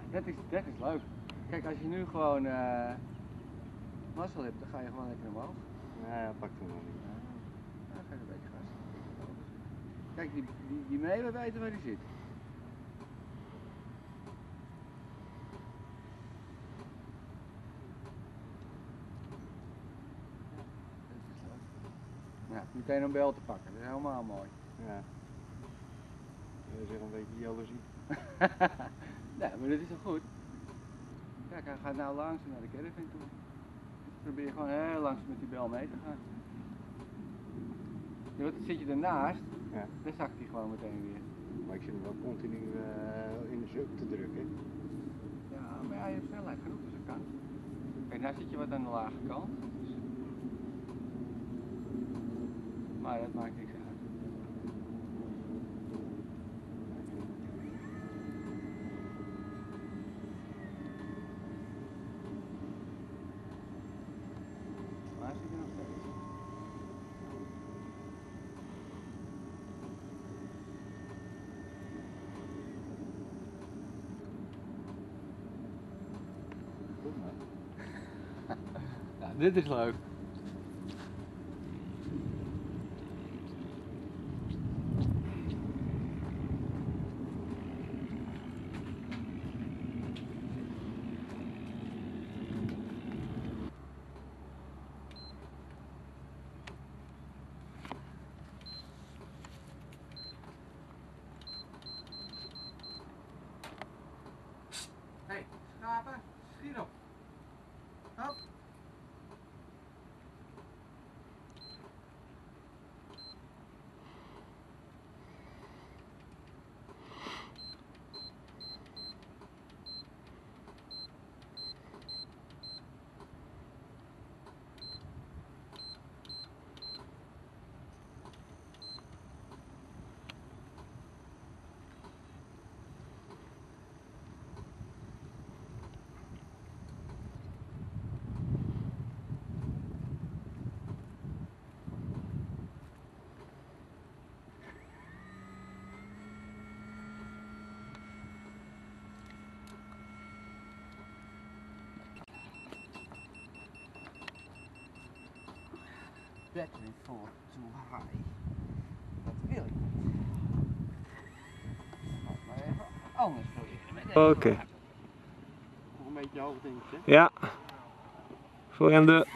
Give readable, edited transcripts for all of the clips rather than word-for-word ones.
Dat is leuk. Kijk, als je nu gewoon mazzel hebt, dan ga je gewoon lekker omhoog. Nee, pak hem nog niet. Dan ga je een beetje gas. Kijk, die meeuwen weten waar die zit. Ja, meteen een bel te pakken, dat is helemaal mooi. Ja. Dat is echt een beetje jaloezie. Nee, maar dat is toch goed? Kijk, hij gaat nou langzaam naar de caravan toe. Probeer gewoon heel langzaam met die bel mee te gaan. Ja, want dan zit je ernaast, Ja. dan zakt hij gewoon meteen weer. Maar ik zit hem wel continu in de sub te drukken. Ja, maar ja, je hebt snelheid genoeg, dus dat kan. Kijk, nou zit je wat aan de lage kant. Dus... Maar dat maakt niks uit. Waar zit je nog steeds? Goed man. Ja, dit is leuk. Hey, schapen, schiet op. Hop. Battery for too high. Dat wil ik niet. Maar even anders proberen. Oké. Nog een beetje hoog denk ik, hè? Ja. Voor en de.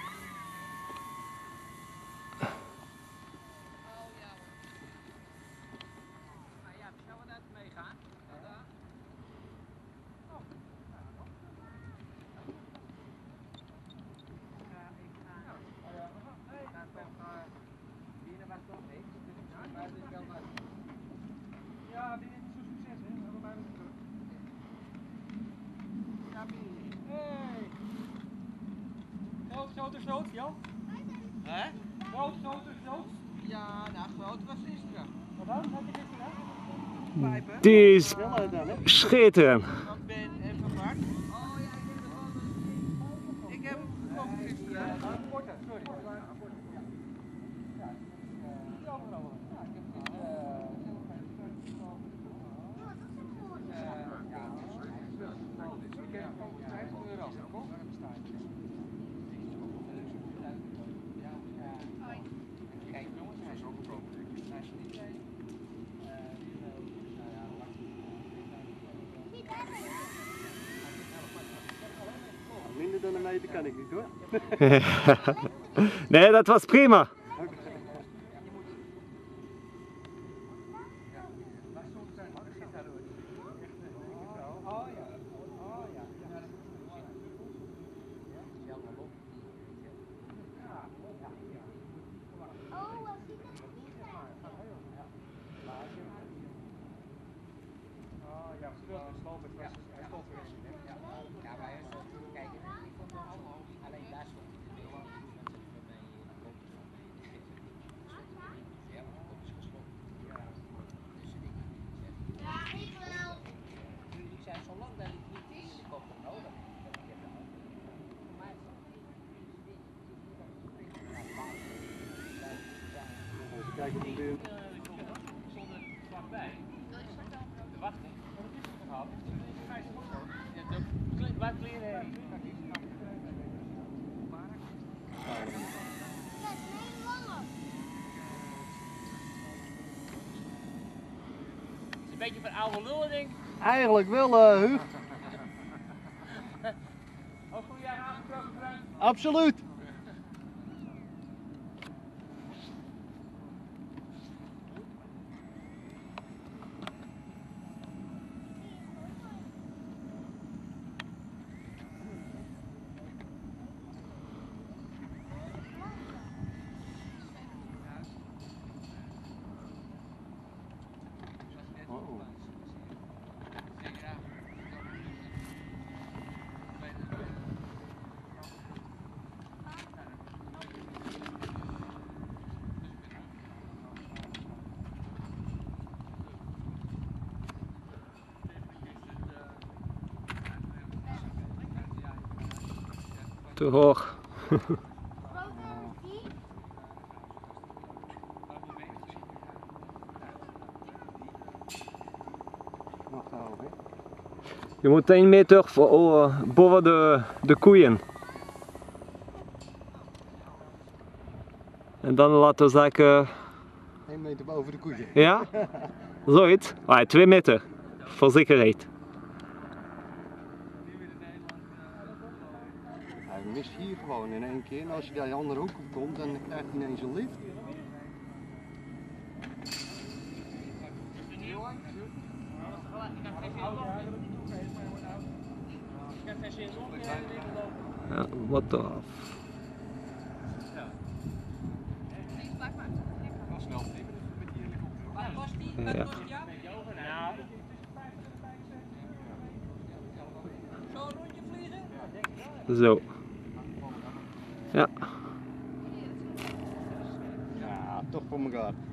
Ja, dit is niet zo succes, hè? Maar bij mij is het druk. Ja, hey! Groot, Jan? Hè? Groot. Ja, nou, groot was gisteren. Wat dan? Had je gisteren? Pijpen? Die is schitterend. Van Ben en van Bart. Oh ja, ik heb het gewoon. Ik heb hem gekocht gisteren. Korter, sorry. Minder dan een meter kan ik niet hoor. Nee, dat was prima. Kijk op de deur. Stonden vlakbij te wachten. Dat is gehad. 50 of zo. beetje van oude lullen, denk ik. Eigenlijk wel, Huug. Ook goede jaar aangesproken, Frank. Absoluut. Oh. Te hoog. Nog te hoog, hè? Je moet 1 meter boven de koeien. En dan laten we zeggen, 1 meter boven de koeien. ja, zoiets. 2 meter, voor zekerheid. Hij mist hier gewoon in 1 keer. En als je die andere hoek op komt, dan krijgt hij ineens een lift. Ja, wat eraf. Ja. Zo een rondje vliegen? Zo. Ja. Ja, toch voor elkaar.